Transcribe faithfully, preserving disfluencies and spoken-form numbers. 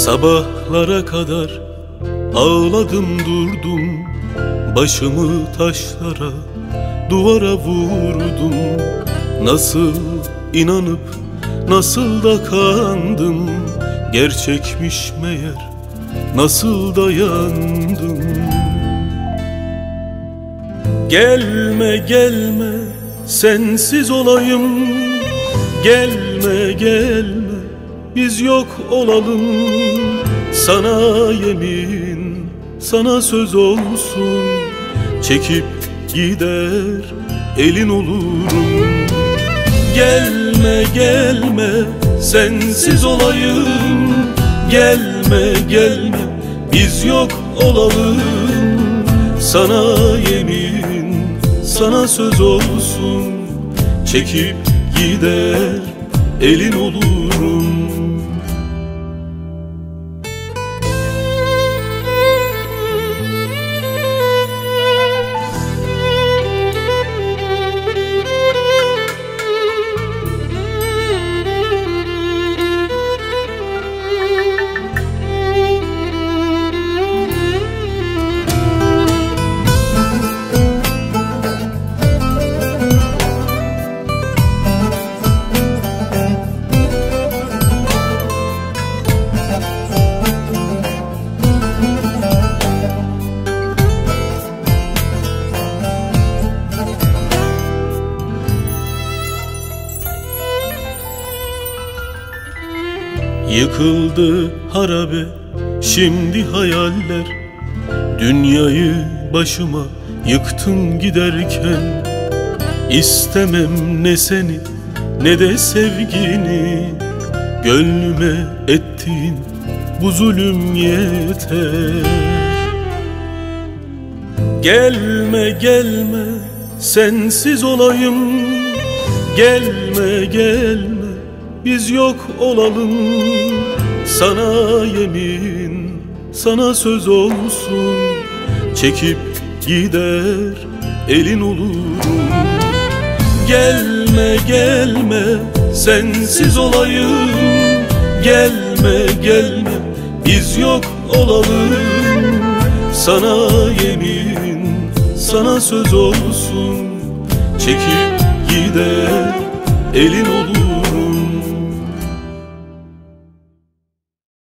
Sabahlara kadar ağladım durdum, başımı taşlara, duvara vurdum. Nasıl inanıp nasıl da kandım, gerçekmiş meğer nasıl dayandım. Gelme gelme sensiz olayım, gelme gelme biz yok olalım. Sana yemin, sana söz olsun, çekip gider elin olurum. Gelme gelme sensiz olayım, gelme gelme biz yok olalım. Sana yemin, sana söz olsun, çekip gider elin olurum. Yıkıldı harabe şimdi hayaller, dünyayı başıma yıktın giderken. İstemem ne seni ne de sevgini, gönlüme ettiğin bu zulüm yeter. Gelme gelme sensiz olayım, gelme gelme biz yok olalım. Sana yemin, sana söz olsun, çekip gider elin olurum. Gelme gelme sensiz olayım, gelme gelme biz yok olalım. Sana yemin, sana söz olsun, çekip gider elin olurum.